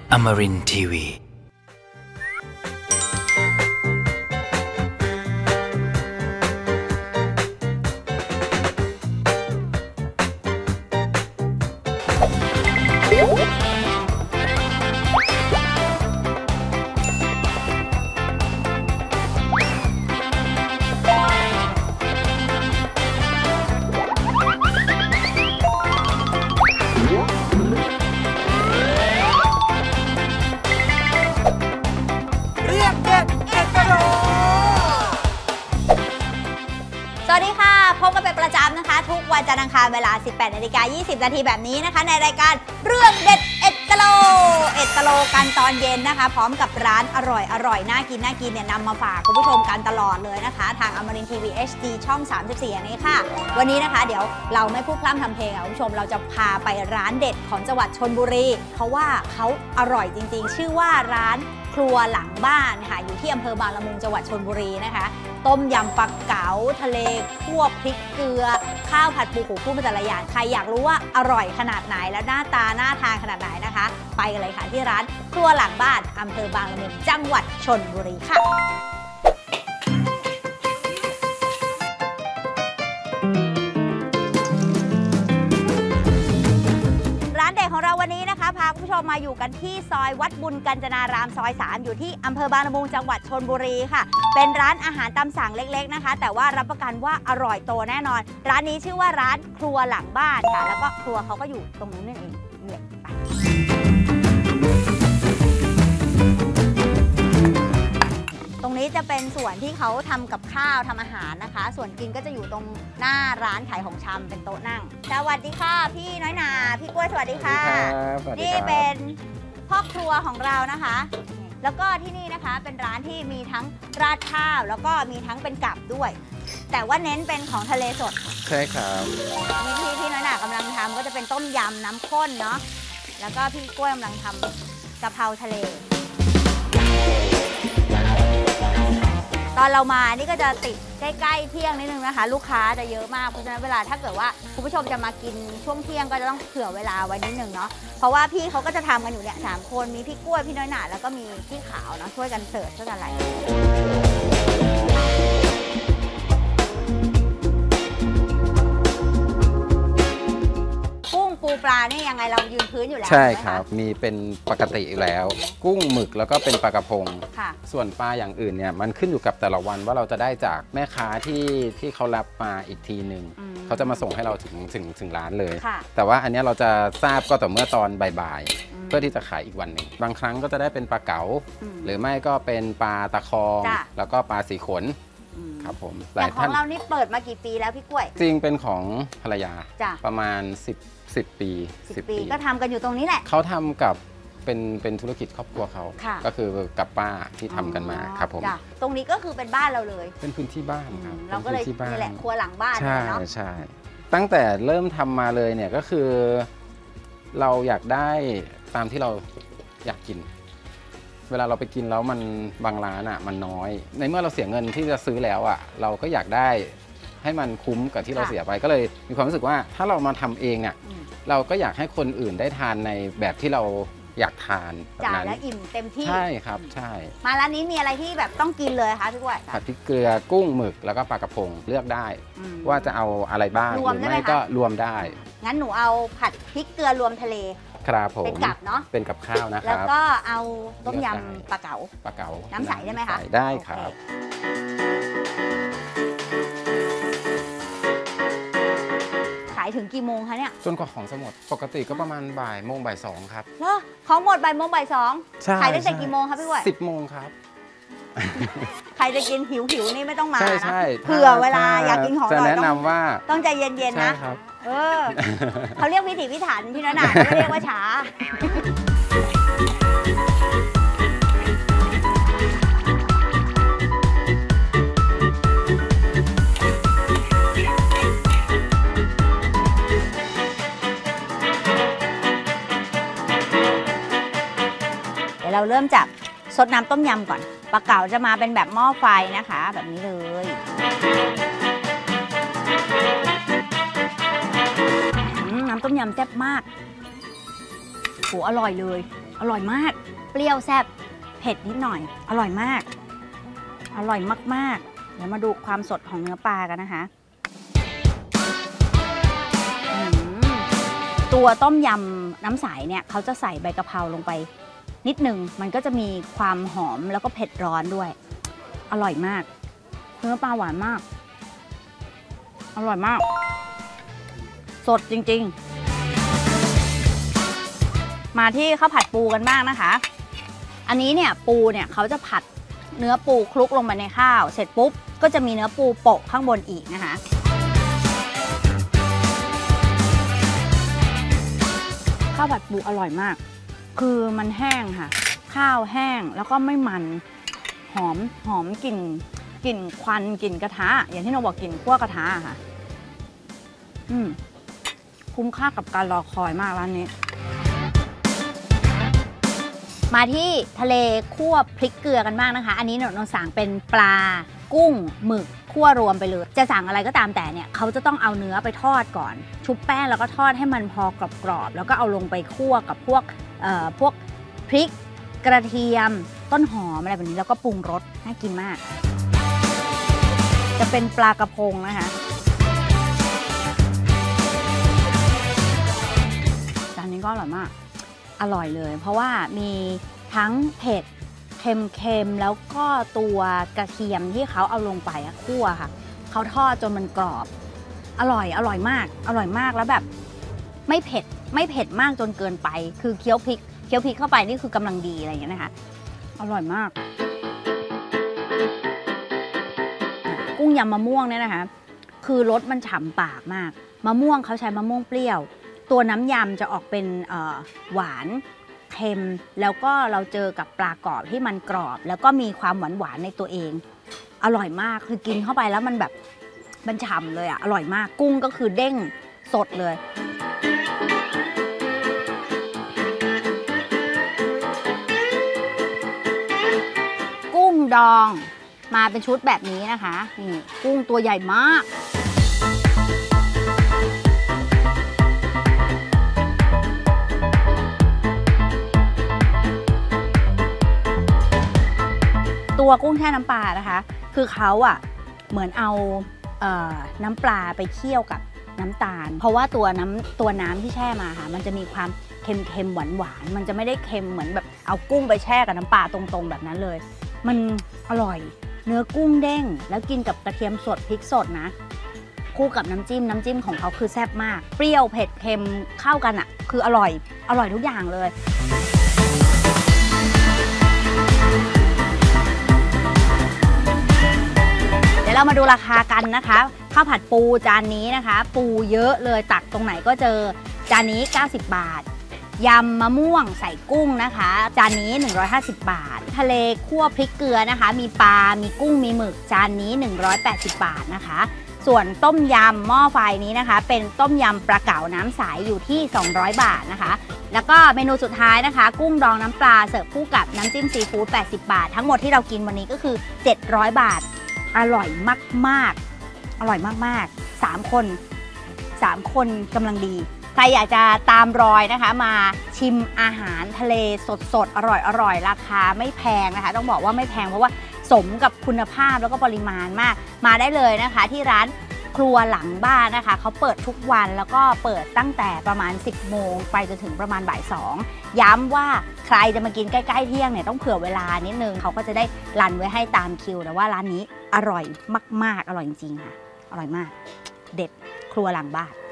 Amarin Tiwi สวัสดีค่ะพบกันเป็นประจำนะคะทุกวันจันทร์อังคารเวลา 18:20 นาทีแบบนี้นะคะในรายการเรื่องเด็ดเอ็ดกะโลกันตอนเย็นนะคะพร้อมกับร้านอร่อยน่ากินเนี่ยนำมาฝากคุณผู้ชมกันตลอดเลยนะคะทางอมรินทร์ทีวี HD ช่อง 34 นี้ค่ะวันนี้นะคะเดี๋ยวเราไม่พูดพร่ำทำเพลงค่ะคุณผู้ชมเราจะพาไปร้านเด็ดของจังหวัดชลบุรีเพราะว่าเขาอร่อยจริงๆชื่อว่าร้านครัวหลังบ้านค่ะอยู่ที่อำเภอบางละมุงจังหวัดชลบุรีนะคะต้มยำปลาเก๋าทะเลคั่วพริกเกลือข้าวผัดปูหูคู่เป็นแต่ละอย่างใครอยากรู้ว่าอร่อยขนาดไหนแล้วหน้าตาน่าทานขนาดไหนนะคะไปกันเลยค่ะที่ร้านครัวหลังบ้านอำเภอบางละมุงจังหวัดชลบุรีค่ะของเราวันนี้นะคะพาคุณผู้ชมมาอยู่กันที่ซอยวัดบุญกัญจนารามซอย 3อยู่ที่อำเภอบางละมุงจังหวัดชลบุรีค่ะเป็นร้านอาหารตามสั่งเล็กๆนะคะแต่ว่ารับประกันว่าอร่อยโตแน่นอนร้านนี้ชื่อว่าร้านครัวหลังบ้านค่ะแล้วก็ครัวเขาก็อยู่ตรงนู้นนั่นเองเนี่ยตรงนี้จะเป็นส่วนที่เขาทำกับข้าวทำอาหารนะคะส่วนกินก็จะอยู่ตรงหน้าร้านขายของชำเป็นโต๊ะนั่งสวัสดีค่ะพี่น้อยนาพี่กล้วยสวัสดีค่ะนี่เป็นพ่อครัวของเรานะคะแล้วก็ที่นี่นะคะเป็นร้านที่มีทั้งราดข้าวแล้วก็มีทั้งเป็นกับด้วยแต่ว่าเน้นเป็นของทะเลสดใช่ครับนี่ที่พี่น้อยนากำลังทำก็จะเป็นต้มยำน้ำข้นเนาะแล้วก็พี่กล้วยกำลังทำกะเพราทะเลตอนเรามานี่ก็จะติดใกล้ๆเที่ยงนิดนึงนะคะลูกค้าจะเยอะมากเพราะฉะนั้นเวลาถ้าเกิดว่าคุณผู้ชมจะมากินช่วงเที่ยงก็จะต้องเผื่อเวลาไว้นิดนึงเนาะเพราะว่าพี่เขาก็จะทำกันอยู่เนี่ย3 คนมีพี่กล้วยพี่น้อยหนาแล้วก็มีพี่ขาวเนาะช่วยกันเสิร์ฟช่วยกันอะไรกุ้งปูปลานี่ยังไงเรายืนพื้นอยู่แล้วใช่ครับมีเป็นปกติอยู่แล้วกุ้งหมึกแล้วก็เป็นปลากระพงส่วนปลาอย่างอื่นเนี่ยมันขึ้นอยู่กับแต่ละวันว่าเราจะได้จากแม่ค้าที่เขารับมาอีกทีหนึ่งเขาจะมาส่งให้เราถึงร้านเลยแต่ว่าอันนี้เราจะทราบก็ต่อเมื่อตอนบ่ายๆเพื่อที่จะขายอีกวันหนึ่งบางครั้งก็จะได้เป็นปลาเก๋าหรือไม่ก็เป็นปลาตะคองแล้วก็ปลาสีขนครับผมแต่ของเรานี่เปิดมากี่ปีแล้วพี่กล้วยจริงเป็นของภรรยาประมาณ10 ปีก็ทำกันอยู่ตรงนี้แหละเขาทำกับเป็นธุรกิจครอบครัวเขาก็คือกับป้าที่ทำกันมาครับผมตรงนี้ก็คือเป็นบ้านเราเลยเป็นพื้นที่บ้านครับเราก็เลยนี่แหละครัวหลังบ้านเนาะใช่ตั้งแต่เริ่มทำมาเลยเนี่ยก็คือเราอยากได้ตามที่เราอยากกินเวลาเราไปกินแล้วมันบางร้านอ่ะมันน้อยในเมื่อเราเสียเงินที่จะซื้อแล้วอ่ะเราก็อยากได้ให้มันคุ้มกับที่เราเสียไปก็เลยมีความรู้สึกว่าถ้าเรามาทำเองอ่ะเราก็อยากให้คนอื่นได้ทานในแบบที่เราอยากทานจ่ายแล้วอิ่มเต็มที่ใช่ครับใช่มาร้านนี้มีอะไรที่แบบต้องกินเลยคะพี่กล้วยผัดพริกเกลือกุ้งหมึกแล้วก็ปลากระพงเลือกได้ว่าจะเอาอะไรบ้างหรือไม่ก็รวมได้งั้นหนูเอาผัดพริกเกลือรวมทะเลครับผมเป็นกับเนาะเป็นกับข้าวนะครับแล้วก็เอาต้มยำปลาเก๋าน้ำใสได้ไหมคะได้ครับถึงกี่โมงคะเนี่ยจนกว่าของจะหมดปกติก็ประมาณบ่ายโมงบ่าย2ครับเหรอของหมดบ่ายโมงบ่าย2ขายได้แต่กี่โมงครับพี่กล้วย 10 โมงครับใครจะกินหิวนี่ไม่ต้องมานะเผื่อเวลาอยากกินของจะแนะนำว่าต้องใจเย็นๆนะเขาเรียกพิถีพิถันพี่น้อยหนาไม่เรียกว่าช้าเราเริ่มจากซดน้ำต้มยำก่อนปลาเก๋าจะมาเป็นแบบหม้อไฟนะคะแบบนี้เลยน้ำต้มยำแซ่บมากโหอร่อยเลยอร่อยมากเปรี้ยวแซ่บเผ็ดนิดหน่อยอร่อยมากอร่อยมากๆเดี๋ยวมาดูความสดของเนื้อปลากันนะคะตัวต้มยำน้ำใสเนี่ยเขาจะใส่ใบกะเพราลงไปนิดนึงมันก็จะมีความหอมแล้วก็เผ็ดร้อนด้วยอร่อยมากเนื้อปลาหวานมากอร่อยมากสดจริงๆมาที่ข้าวผัดปูกันบ้างนะคะอันนี้เนี่ยปูเนี่ยเขาจะผัดเนื้อปูคลุกลงไปในข้าวเสร็จปุ๊บก็จะมีเนื้อปูโปะข้างบนอีกนะคะข้าวผัดปูอร่อยมากคือมันแห้งค่ะข้าวแห้งแล้วก็ไม่มันหอมกลิ่นควันกลิ่นกระทะอย่างที่เราบอกกลิ่นคั่วกระทะค่ะคุ้มค่ากับการรอคอยมากร้านนี้มาที่ทะเลคั่วพริกเกลือกันบ้างนะคะอันนี้เราสั่งเป็นปลากุ้งหมึกคั่วรวมไปเลยจะสั่งอะไรก็ตามแต่เนี่ยเขาจะต้องเอาเนื้อไปทอดก่อนชุบแป้งแล้วก็ทอดให้มันพอกรอบๆแล้วก็เอาลงไปคั่วกับพวกพริกกระเทียมต้นหอมอะไรแบบนี้แล้วก็ปรุงรสน่ากินมากจะเป็นปลากระพงนะคะจานนี้ก็อร่อยมากอร่อยเลยเพราะว่ามีทั้งเผ็ดเค็มๆแล้วก็ตัวกระเทียมที่เขาเอาลงไปคั่วค่ะเขาทอดจนมันกรอบอร่อยมากแล้วแบบไม่เผ็ดมากจนเกินไปคือเคี้ยวพริกเข้าไปนี่คือกำลังดีอะไรอย่างเงี้ยนะคะอร่อยมากกุ้งยำมะม่วงเนี่ยนะคะคือรสมันฉ่ำปากมากมะม่วงเขาใช้มะม่วงเปรี้ยวตัวน้ำยำจะออกเป็นหวานเค็มแล้วก็เราเจอกับปลากรอบที่มันกรอบแล้วก็มีความหวานในตัวเองอร่อยมากคือกินเข้าไปแล้วมันแบบมันฉ่ำเลยอร่อยมากกุ้งก็คือเด้งสดเลยกุ้งดองมาเป็นชุดแบบนี้นะคะนี่กุ้งตัวใหญ่มากตัวกุ้งแช่น้ำปลานะคะคือเขาเหมือนเอาน้ำปลาไปเคี่ยวกับน้ำตาลเพราะว่าตัวน้ำที่แช่มาค่ะมันจะมีความเค็มหวานมันจะไม่ได้เค็มเหมือนแบบเอากุ้งไปแช่กับน้ำปลาตรงๆแบบนั้นเลยมันอร่อยเนื้อกุ้งเด้งแล้วกินกับกระเทียมสดพริกสดนะคู่กับน้ำจิ้มของเขาคือแซ่บมากเปรี้ยวเผ็ดเค็มเข้ากันคืออร่อยทุกอย่างเลยเรามาดูราคากันนะคะข้าวผัดปูจานนี้นะคะปูเยอะเลยตักตรงไหนก็เจอจานนี้90 บาทยำมะม่วงใส่กุ้งนะคะจานนี้150 บาททะเลคั่วพริกเกลือนะคะมีปลามีกุ้งมีหมึกจานนี้180 บาทนะคะส่วนต้มยำหม้อไฟนี้นะคะเป็นต้มยำปลาเก๋าน้ำใสอยู่ที่200 บาทนะคะแล้วก็เมนูสุดท้ายนะคะกุ้งดองน้ำปลาเสิร์ฟคู่กับน้ำจิ้มซีฟู้ด80 บาททั้งหมดที่เรากินวันนี้ก็คือ700 บาทอร่อยมาก3 คนกำลังดีใครอยากจะตามรอยนะคะมาชิมอาหารทะเลสดอร่อยราคาไม่แพงนะคะต้องบอกว่าไม่แพงเพราะว่าสมกับคุณภาพแล้วก็ปริมาณมากมาได้เลยนะคะที่ร้านครัวหลังบ้านนะคะเขาเปิดทุกวันแล้วก็เปิดตั้งแต่ประมาณ10 โมงไปจนถึงประมาณบ่าย 2ย้ำว่าใครจะมากินใกล้ๆเที่ยงเนี่ยต้องเผื่อเวลานิดนึงเขาก็จะได้รันไว้ให้ตามคิวแต่ว่าร้านนี้อร่อยมากๆอร่อยจริงๆค่ะอร่อยมากเด็ดครัวหลังบ้าน